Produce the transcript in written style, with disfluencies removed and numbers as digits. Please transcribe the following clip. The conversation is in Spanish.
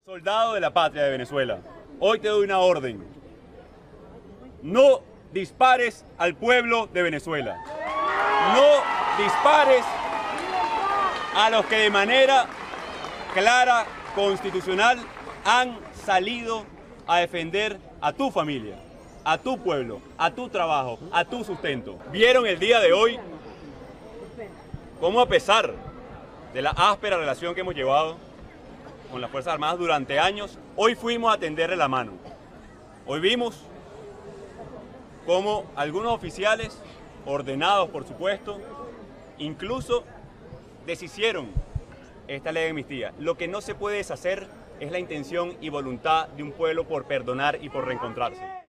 Soldado de la patria de Venezuela, hoy te doy una orden. No dispares al pueblo de Venezuela. No dispares a los que de manera clara, constitucional, han salido a defender a tu familia, a tu pueblo, a tu trabajo, a tu sustento. Vieron el día de hoy cómo, a pesar de la áspera relación que hemos llevado con las Fuerzas Armadas durante años, hoy fuimos a tenderle la mano. Hoy vimos cómo algunos oficiales, ordenados por supuesto, incluso deshicieron esta ley de amnistía. Lo que no se puede deshacer es la intención y voluntad de un pueblo por perdonar y por reencontrarse.